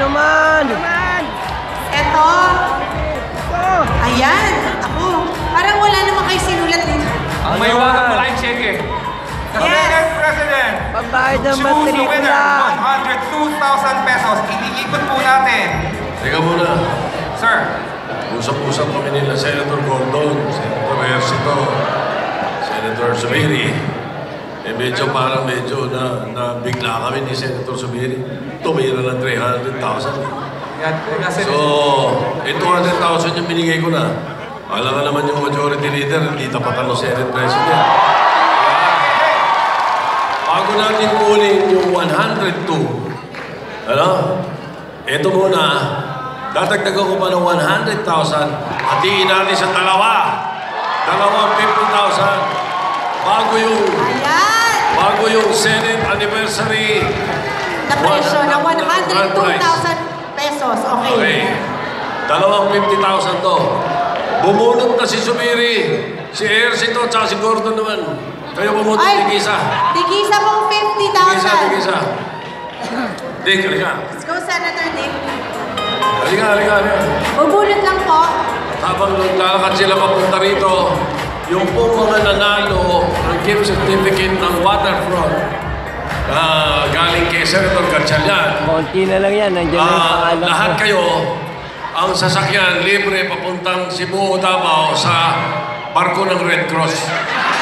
naman? Eto. Ayan. Ako. Parang wala naman kayo sinulat dito. May wagang malaking cheque. Yes. President, Pambayad ng choose the winner. matrikula. 102,000 pesos. Iniikot po natin. Teka muna. Sir. Usap-usap kami nila Senator Gordon, Senator Ercito, Senator Zubiri. Medyo na bigla kami ni Senator Zubiri. Tumira ng 300,000. So, 200,000 yung binigay ko na. Alam nga naman yung majority leader, hindi tapatan ng Senate President. Bago natin kunin yung 102, ito muna, dadagdagan ko pa ng 100,000, hatiin natin sa dalawang 50,000, bago yung Senate anniversary. Na presyo na 102,000 pesos. Okay. Dalawang 50,000 to. Bumunot na si Zubiri, si Ercito, at si Gordon naman. Kayo bumunot tigisa. Tigisa pong 50,000. Tigisa. Dick, halika. Let's go, Senator Dick. Halika. Bubunot lang po. Habang naglalakad sila papunta rito, yung pong mga nanalo ng gift certificate ng waterfront galing kay Senator Gatchalian. Konti na lang yan. Nandiyan na yung pangalan Lahat ko. kayo, ang sasakyan libre papuntang Cebu, Davao sa barko ng Red Cross.